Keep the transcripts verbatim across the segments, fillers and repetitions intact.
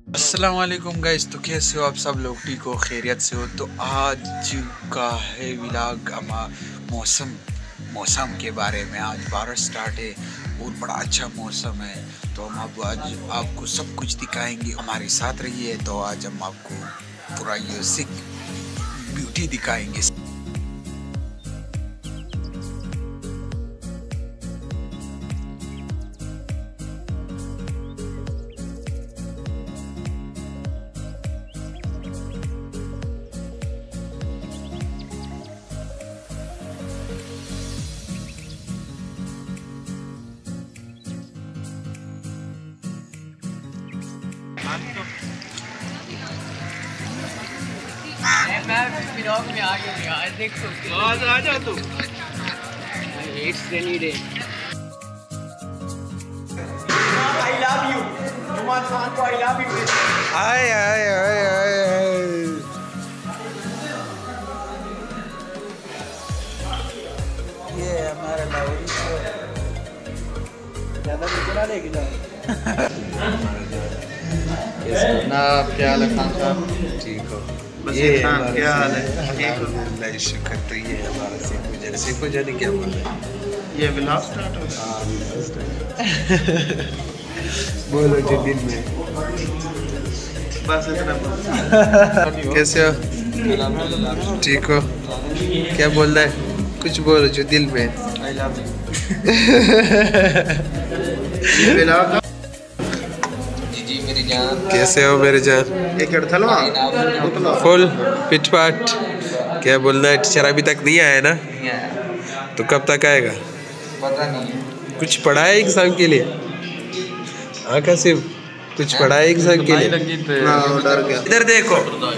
अस्सलाम वालेकुम गाइस, तो कैसे हो आप सब लोग? ठीक हो, खैरियत से हो? तो आज का है व्लॉग मौसम मौसम के बारे में। आज बारिश स्टार्ट है और बड़ा अच्छा मौसम है, तो हम अब आज आपको सब कुछ दिखाएंगे। हमारे साथ रहिए। तो आज हम आपको पूरा ये सिक ब्यूटी दिखाएंगे। मैं व्लॉग में आ गया आज देख सकते हो। आज आ जाओ तुम। It's rainy day. I love you Juman Khan को। I love you. आए आए आए आए ये हमारा लाहौरी ज़्यादा निकला लेके जाओ। जनाब क्या हाल है खान साहब? ठीक हो? ये क्या हाल है? अल्लाह शुक्र। तो ये हमारा सीखो जाने सीखो जाने क्या बोल रहे हैं? ये व्लॉग स्टार्ट हो गया। बोलो जो दिल में। बस इतना। कैसे हो? ठीक हो? क्या बोल रहा है? कुछ बोलो जो दिल में। आई लव यू। व्लॉग कैसे हो मेरे जान? एक अड़थलवा फुल पिटपाट। क्या बोलना है? टीचर अभी तक नहीं आया ना? तो कब तक आएगा? पता नहीं। कुछ पढ़ा है एग्जाम के लिए? हाँ कासिम, कुछ पढ़ा है एग्जाम के लिए? ना डर गया। इधर देखो,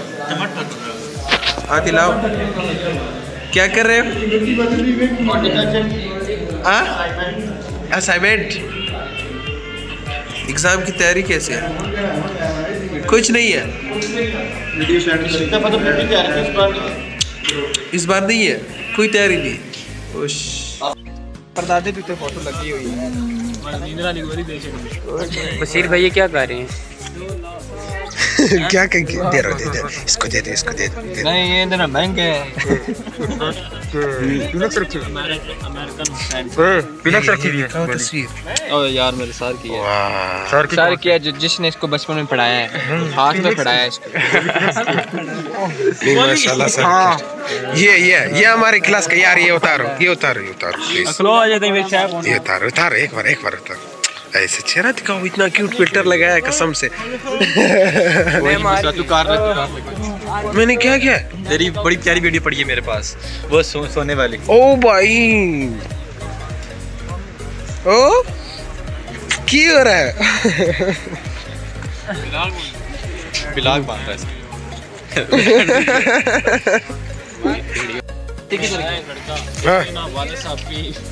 हाथ हिलाओ। क्या कर रहे हो? असाइनमेंट। एग्जाम की तैयारी कैसे है? कुछ नहीं है इस बार। नहीं है कोई तैयारी नहीं। परदादे पे तो फोटो लगी हुई है। बशीर भैया क्या कर रहे हैं? क्या क्या दे रहा दे दे इसको दे दे इसको दे दे। नहीं ये इतना महंगे हैं। तस्वीर। ओ यार मेरे सर की है। सर सर किया जो जिसने इसको बचपन में पढ़ाया है, हाथ में पढ़ाया है इसको। नहीं माशाल्लाह सर। ये ये ये हमारे क्लास का यार। ये उतारो ये उतारो ये उतारो प्लीज। ये उतारो उतारो एक बार एक बार उतारो। ऐसे चेहरा दिखाओ। इतना क्यूट फिल्टर लगाया है कसम से। मैंने क्या किया? तेरी बड़ी प्यारी वीडियो पड़ी है मेरे पास, वो सो, सोने वाली। ओ भाई, ओ की हो रहा है? ब्लॉग बन रहा है।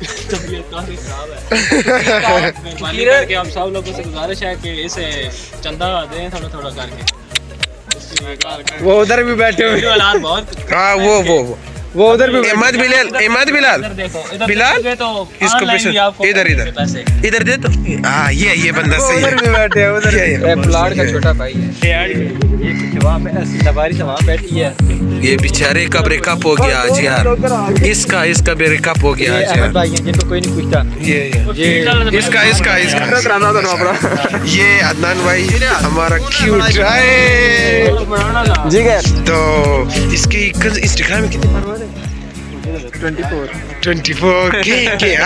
हम सब लोगों से गुजारिश है कि इसे चंदा दें थोड़ा थोड़ा करके। वो उधर भी बैठे हुए। हाँ वो वो वो वो उधर भी। अहमद बिलाल, अहमद बिलाल बिलाल इसको पैसे इधर इधर इधर दे। तो हाँ ये ये बंदा सही है। उधर भी बैठे हैं। उधर ये प्लाट का छोटा भाई है। ये कुछ वहाँ पे सवारी से वहाँ बैठी है। ये बेचारे का ब्रेकअप हो गया आज यार। इसका इसका ब्रेकअप हो गया आज यार। भाई जिनको कोई नहीं पूछता। ये ये इसका इसका इसका ये अदनान भाई हमारा क्यूट है। जी तो इसकी इंस्टाग्राम में कितने फॉलोअर है? ट्वेंटी फोर के के।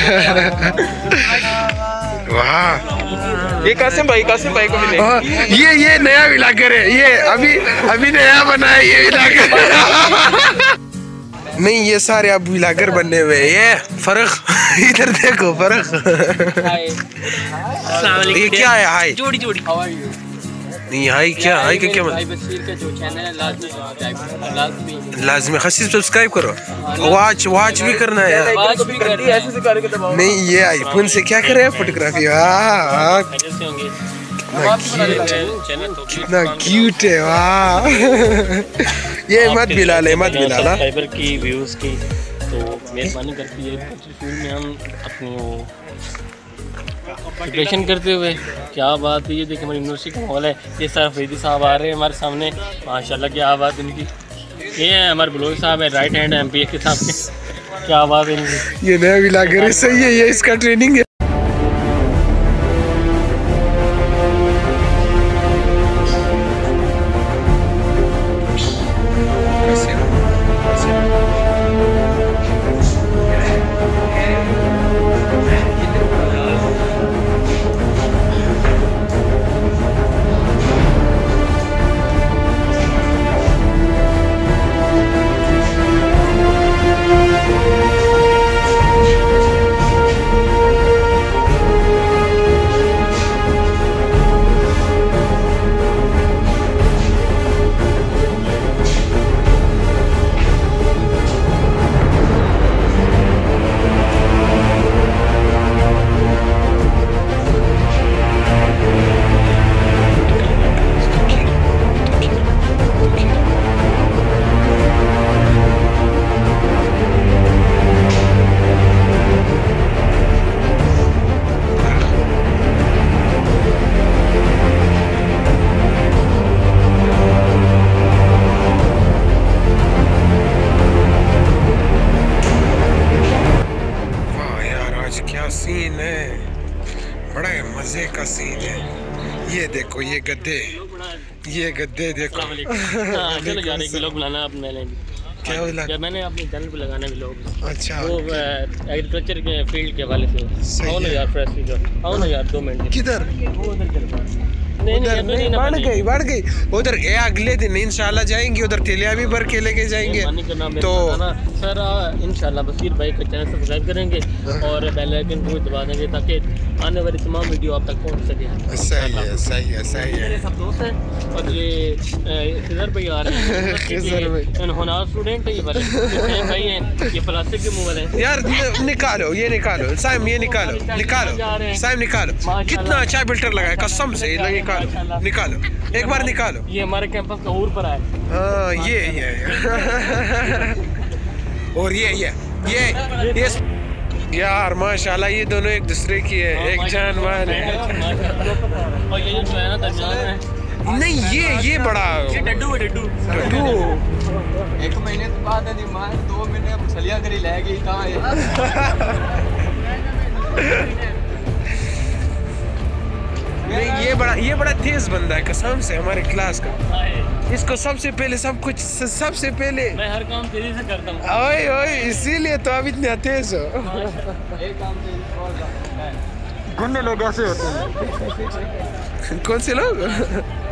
वाह, ये कासिम भाई कासिम भाई को मिले। ये ये नया व्लॉगर है। ये अभी अभी नया बना है ये व्लॉगर। नहीं ये सारे अब व्लॉगर बनने हुए। ये फर्क इधर देखो फर्क। ये क्या है? हाय जोड़ी जोड़ी। How are you? नहीं हाई क्या? हाई का क्या मतलब? बशीर का जो चैनल है लाजमी लाजमी खसी सब्सक्राइब करो। वॉच वॉच भी करना है यार। वॉच भी कर दी ऐसे से करके दबाओ। नहीं ये आईफोन से क्या करे फोटोग्राफी। हाँ कितना क्यूट है। वाह ये मत बिलाल मत बिलाल। फाइबर की व्यूज की तो मेहरबानी करके ये में हम अपनी वो प्रिपरेशन करते हुए। क्या बात है, ये देखिए हमारी यूनिवर्सिटी का माहौल है। ये सर फरीदी साहब आ रहे हैं हमारे सामने, माशाल्लाह क्या बात इनकी। ये है हमारे बलोच साहब है, right hand M P A के सामने। क्या बात है इनकी। ये नया व्लॉगर है, सही है, ये इसका ट्रेनिंग है। सीन है, बड़ा मजे का सीन है। ये देखो ये गद्दे, ये गद्दे देखो। व्लॉग बनाना अपने क्या व्लॉग? मैंने अपने चैनल पे लगाना व्लॉग। अच्छा, वो एग्रीकल्चर के फील्ड के हवाले से। आओ ना यार, फ्रेश आओ ना यार, दो मिनट। किधर? वो उधर चल रहा। उधर नहीं, बढ़ गई बढ़ गई उधर। ये अगले दिन इंशाल्लाह जाएंगे उधर, तेलिया भी भर के लेके जाएंगे। तो सर इंशाल्लाह बशीर भाई का चैनल सब्सक्राइब करेंगे और बेल आइकन को दबा देंगे ताकि आने वाली तमाम वीडियो आप तक पहुंच सके। सही है सही है सही है। मेरे सब दोस्त हैं और ये खिजर भाई आ रहे हैं। खिजर भाई होनार स्टूडेंट है, ये वाले भाई हैं, ये प्लास्टिक के मुंह वाले हैं। यार निकालो ये निकालो साइम, ये निकालो निकालो साइम निकालो। कितना अच्छा फिल्टर लगा है कसम से। निकालो निकालो एक बार निकालो। ये हमारे कैंपस का ऊर पर है। हाँ ये ये और ये ये ये ये यार माशाल्लाह ये दोनों एक दूसरे की है, एक जान मान है। और ये जो है ना दरमियान है। नहीं ये ये बड़ा ये डड्डू है, डड्डू डड्डू। एक महीने तो बाद नहीं मार दो महीने अब सलिया करी ले गई कहाँ है। नहीं ये बड़ा ये बड़ा तेज बंदा है कसम से, हमारे क्लास का। इसको सबसे पहले सब कुछ सबसे पहले मैं हर काम तेजी से करता हूँ। ओए ओए इसीलिए तो अब इतने तेज हो। एक काम से गुंडे लोग ऐसे होते हैं। कौन से लोग?